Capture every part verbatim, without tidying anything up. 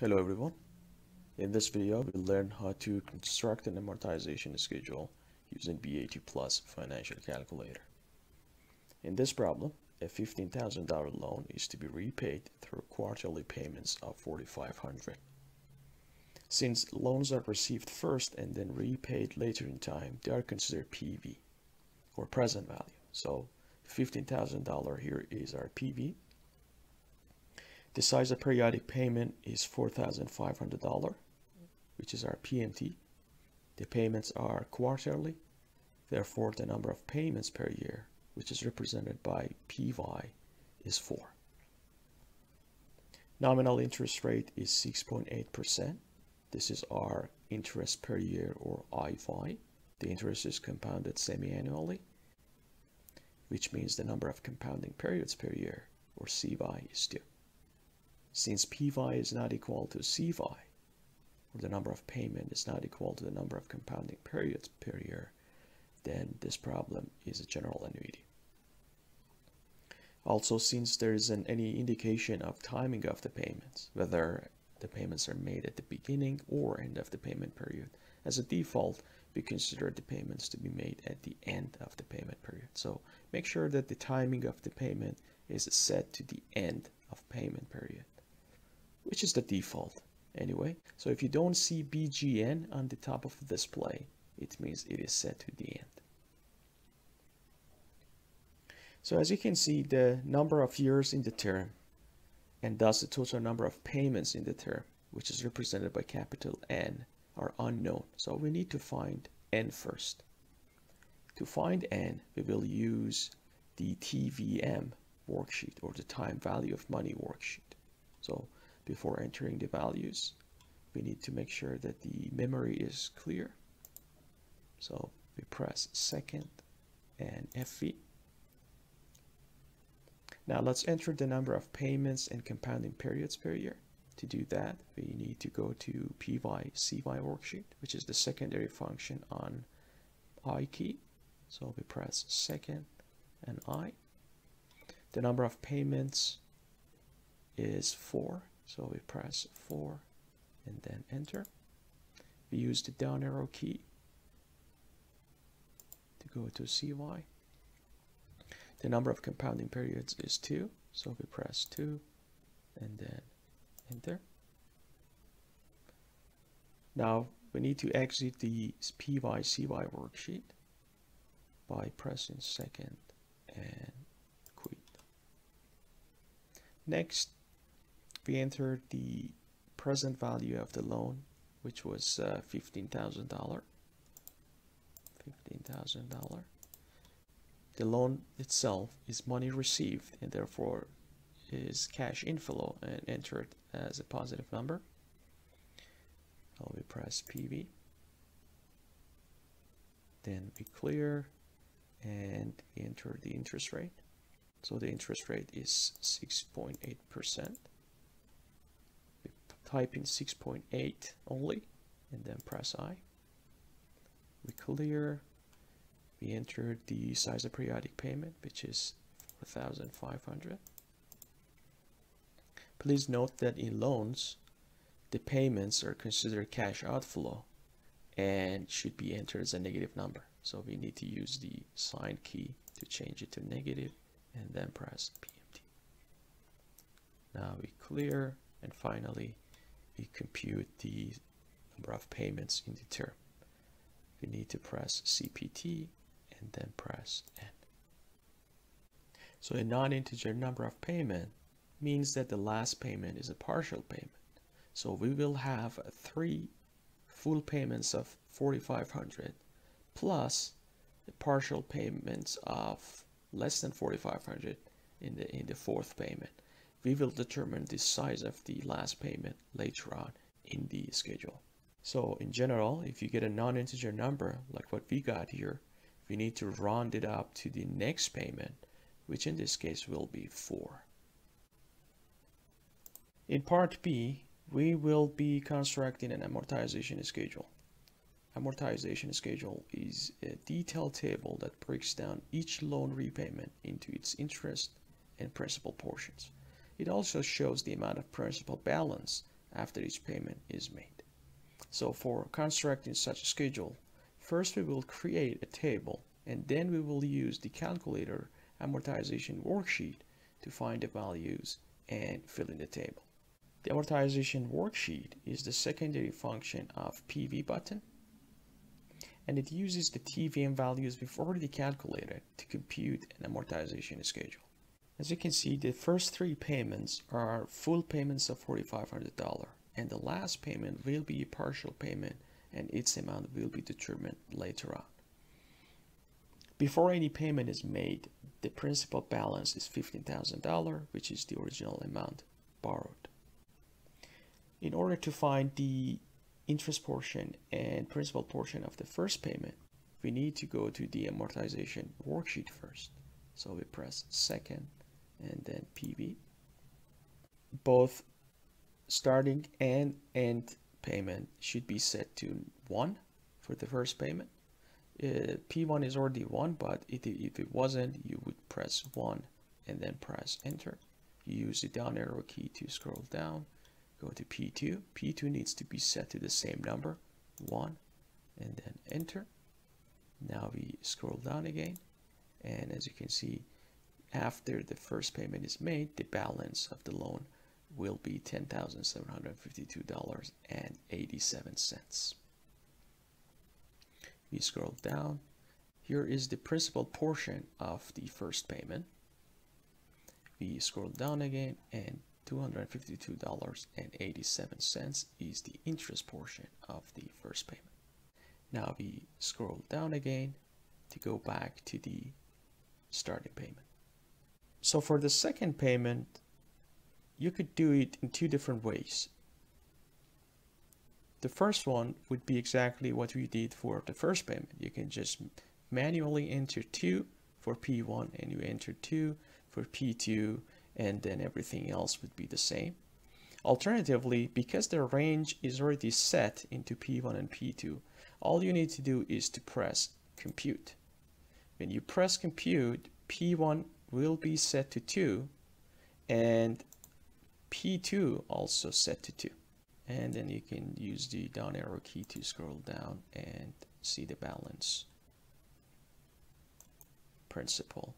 Hello everyone. In this video, we'll learn how to construct an amortization schedule using B A T Plus Financial Calculator. In this problem, a fifteen thousand dollar loan is to be repaid through quarterly payments of forty-five hundred dollars. Since loans are received first and then repaid later in time, they are considered P V, or present value. So fifteen thousand dollars here is our P V. The size of periodic payment is four thousand five hundred dollars, which is our P M T. The payments are quarterly, therefore the number of payments per year, which is represented by P Y, is four. Nominal interest rate is six point eight percent. This is our interest per year, or I F I. The interest is compounded semi-annually, which means the number of compounding periods per year, or C Y, is two. Since P Y is not equal to C Y, or the number of payment is not equal to the number of compounding periods per year, then this problem is a general annuity. Also, since there isn't any indication of timing of the payments, whether the payments are made at the beginning or end of the payment period, as a default, we consider the payments to be made at the end of the payment period. So make sure that the timing of the payment is set to the end of payment period, which is the default anyway. So if you don't see B G N on the top of the display, it means it is set to the end. So as you can see, the number of years in the term, and thus the total number of payments in the term, which is represented by capital N, are unknown. So we need to find N first. To find N, we will use the T V M worksheet, or the time value of money worksheet. So before entering the values, we need to make sure that the memory is clear. So we press second and F V. Now let's enter the number of payments and compounding periods per year. To do that, we need to go to P Y C Y worksheet, which is the secondary function on I key. So we press second and I. The number of payments is four. So we press four and then enter. We use the down arrow key to go to C Y. The number of compounding periods is two. So we press two and then enter. Now we need to exit the P Y C Y worksheet by pressing second and quit. Next, we entered the present value of the loan, which was uh, fifteen thousand dollars. fifteen thousand dollars. The loan itself is money received and therefore is cash inflow and entered as a positive number. So we press P V. Then we clear and enter the interest rate. So the interest rate is six point eight percent. We type in six point eight only and then press I. We clear. We enter the size of periodic payment, which is four thousand five hundred dollars. Please note that in loans, the payments are considered cash outflow and should be entered as a negative number. So we need to use the sign key to change it to negative and then press P M T. Now we clear, and finally we compute the number of payments in the term. We need to press C P T and then press N. So a non-integer number of payment means that the last payment is a partial payment. So we will have three full payments of forty-five hundred dollars plus the partial payments of less than forty-five hundred dollars in the in the fourth payment. We will determine the size of the last payment later on in the schedule. So in general, if you get a non-integer number like what we got here, we need to round it up to the next payment, which in this case will be four. In part B, we will be constructing an amortization schedule. Amortization schedule is a detailed table that breaks down each loan repayment into its interest and principal portions. It also shows the amount of principal balance after each payment is made. So for constructing such a schedule, first we will create a table, and then we will use the calculator amortization worksheet to find the values and fill in the table. The amortization worksheet is the secondary function of P V button, and it uses the T V M values we've already calculated to compute an amortization schedule. As you can see, the first three payments are full payments of four thousand five hundred dollars, and the last payment will be a partial payment, and its amount will be determined later on. Before any payment is made, the principal balance is fifteen thousand dollars, which is the original amount borrowed. In order to find the interest portion and principal portion of the first payment, we need to go to the amortization worksheet first. So we press second and then P V. Both starting and end payment should be set to one for the first payment. Uh, P one is already one, but it, if it wasn't, you would press one and then press enter. You use the down arrow key to scroll down, go to P two. P two needs to be set to the same number, one, and then enter. Now we scroll down again, and as you can see, after the first payment is made, the balance of the loan will be ten thousand seven hundred fifty-two dollars and eighty-seven cents. We scroll down. Here is the principal portion of the first payment. We scroll down again, and two hundred fifty-two dollars and eighty-seven cents is the interest portion of the first payment. Now we scroll down again to go back to the starting payment. So for the second payment, you could do it in two different ways. The first one would be exactly what we did for the first payment. You can just manually enter two for P one, and you enter two for P two, and then everything else would be the same. Alternatively, because the range is already set into P one and P two, all you need to do is to press compute. When you press compute, P one will be set to two, and P two also set to two. And then you can use the down arrow key to scroll down and see the balance, principal,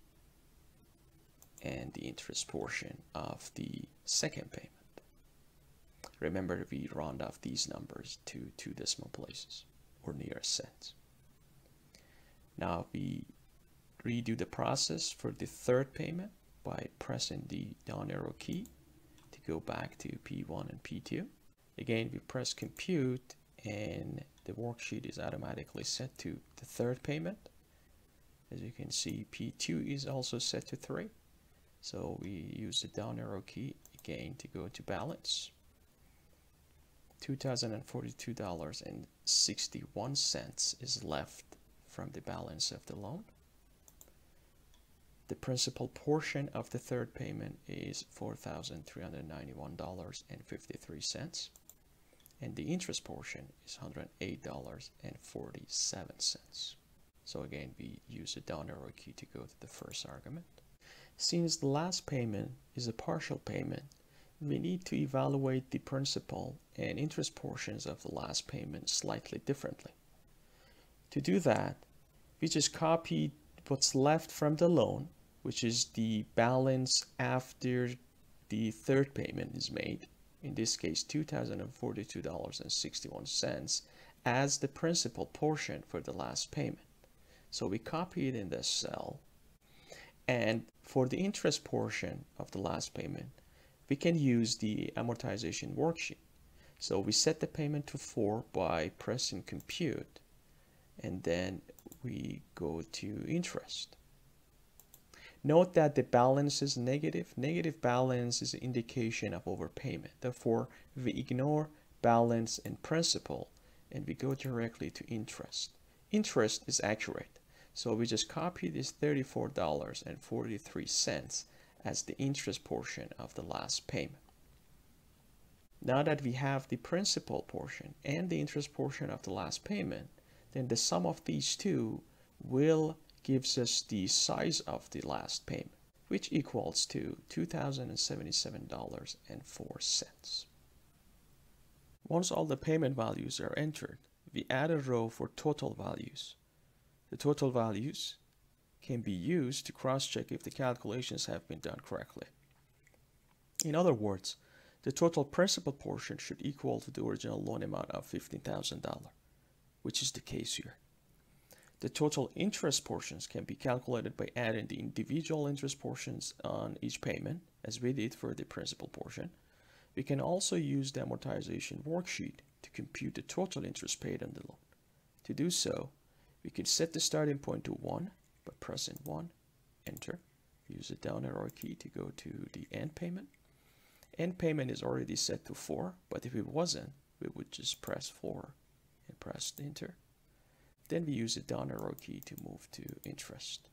and the interest portion of the second payment. Remember, we round off these numbers to two decimal places or near cents. Now we redo the process for the third payment by pressing the down arrow key to go back to P one and P two. Again, we press compute, and the worksheet is automatically set to the third payment. As you can see, P two is also set to three. So we use the down arrow key again to go to balance. two thousand forty-two dollars and sixty-one cents is left from the balance of the loan. The principal portion of the third payment is four thousand three hundred ninety-one dollars and fifty-three cents, and the interest portion is one hundred eight dollars and forty-seven cents. So again, we use the down arrow key to go to the first argument. Since the last payment is a partial payment, we need to evaluate the principal and interest portions of the last payment slightly differently. To do that, we just copy what's left from the loan, which is the balance after the third payment is made, in this case two thousand forty-two dollars and sixty-one cents, as the principal portion for the last payment. So we copy it in this cell, and for the interest portion of the last payment, we can use the amortization worksheet. So we set the payment to four by pressing compute, and then we go to interest. Note that the balance is negative. Negative balance is an indication of overpayment. Therefore, we ignore balance and principal, and we go directly to interest. Interest is accurate, so we just copy this thirty-four dollars and forty-three cents as the interest portion of the last payment. Now that we have the principal portion and the interest portion of the last payment, then the sum of these two will gives us the size of the last payment, which equals to two thousand seventy-seven dollars and four cents. Once all the payment values are entered, we add a row for total values. The total values can be used to cross-check if the calculations have been done correctly. In other words, the total principal portion should equal to the original loan amount of fifteen thousand dollars, which is the case here. The total interest portions can be calculated by adding the individual interest portions on each payment, as we did for the principal portion. We can also use the amortization worksheet to compute the total interest paid on the loan. To do so, we can set the starting point to one by pressing one, enter. Use the down arrow key to go to the end payment. End payment is already set to four, but if it wasn't, we would just press four and press enter. Then we use the down arrow key to move to interest.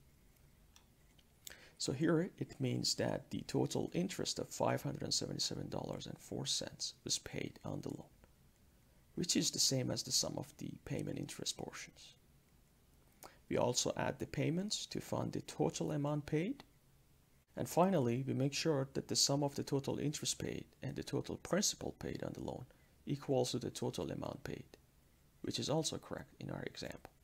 So here it means that the total interest of five hundred seventy-seven dollars and four cents was paid on the loan, which is the same as the sum of the payment interest portions. We also add the payments to find the total amount paid. And finally, we make sure that the sum of the total interest paid and the total principal paid on the loan equals to the total amount paid, which is also correct in our example.